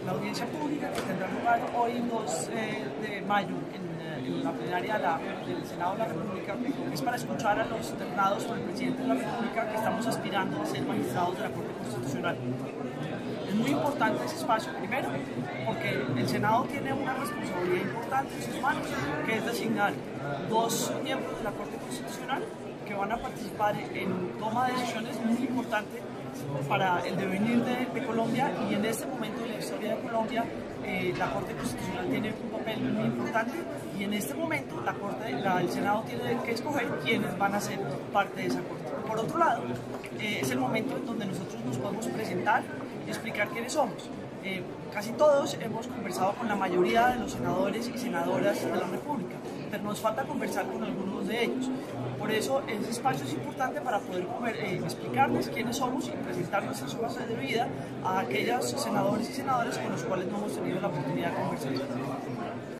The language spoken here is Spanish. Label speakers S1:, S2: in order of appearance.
S1: La audiencia pública que tendrá lugar hoy 2 de mayo en la plenaria del Senado de la República es para escuchar a los ternados por el presidente de la República que estamos aspirando a ser magistrados de la Corte Constitucional. Es muy importante ese espacio, primero, porque el Senado tiene una responsabilidad importante en sus manos, que es designar 2 miembros de la Corte Constitucional que van a participar en toma de decisiones muy importantes para el devenir de Colombia, y en este momento de la historia de Colombia la Corte Constitucional tiene un papel muy importante, y en este momento el Senado tiene que escoger quiénes van a ser parte de esa Corte. Por otro lado, es el momento en donde nosotros nos podemos presentar y explicar quiénes somos. Casi todos hemos conversado con la mayoría de los senadores y senadoras de la República, pero nos falta conversar con algunos de ellos. Por eso ese espacio es importante para poder explicarles quiénes somos y presentar nuestras hojas de vida a aquellos senadores y senadoras con los cuales no hemos tenido la oportunidad de conversar.